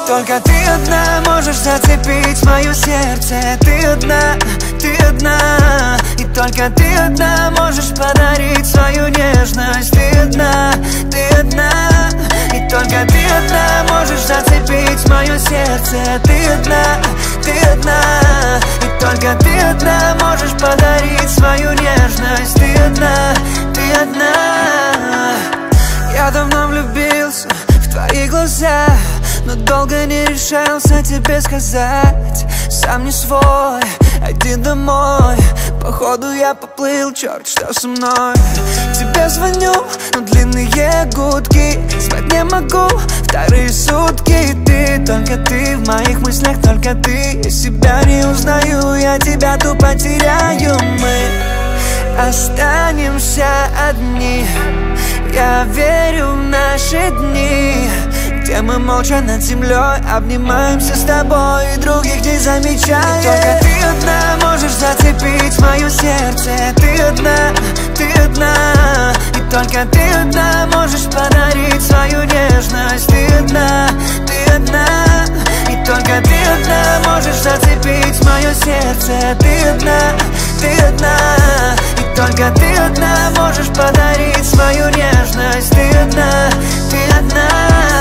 Только ты одна можешь зацепить мое сердце. Ты одна, ты одна. И только ты одна можешь подарить свою нежность. Ты одна, ты одна. И только ты одна можешь зацепить мое сердце. Ты одна, ты одна. И только ты одна можешь подарить свою нежность. Ты одна, ты одна. Я давно влюбился в твои глаза, но долго не решался тебе сказать. Сам не свой, один домой. Походу я поплыл, черт, что со мной. Тебе звоню, но длинные гудки. Спать не могу вторые сутки. Ты, только ты в моих мыслях, только ты. Я себя не узнаю, я тебя тупо теряю. Мы останемся одни. Я верю в наши дни, где мы молча над землей обнимаемся с тобой и других не замечаем. Только ты одна можешь зацепить мое сердце. Ты одна, ты одна. И только ты одна можешь подарить свою нежность. Ты одна, ты одна. И только ты одна можешь зацепить мое сердце. Ты одна, ты одна. И только ты одна можешь подарить свою нежность. Ты одна, ты одна.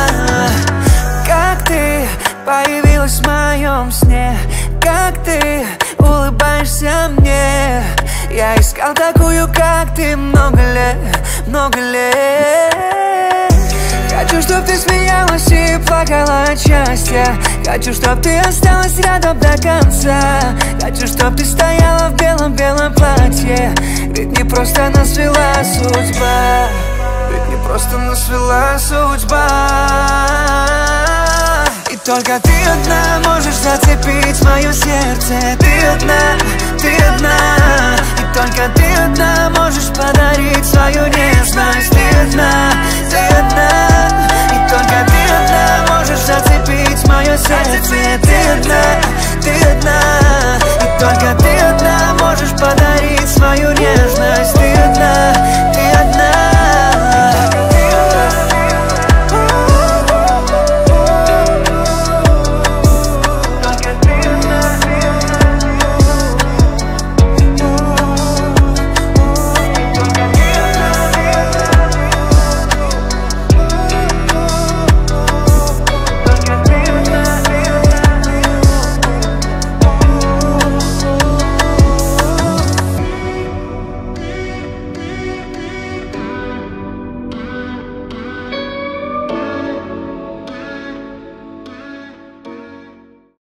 Как ты появилась в моем сне, как ты улыбаешься мне. Я искал такую, как ты, много лет, много лет. Хочу, чтоб ты смеялась и плакала от счастья. Хочу, чтоб ты осталась рядом до конца. Хочу, чтоб ты стояла в белом-белом платье. Ведь не просто нас свела судьба. Ведь не просто нас свела судьба. И только ты одна можешь зацепить мое сердце. Ты одна, ты одна. И только ты одна можешь подарить свою нежность. Ты одна, ты одна. И только ты одна можешь зацепить мое сердце. Ты одна, ты одна. И только ты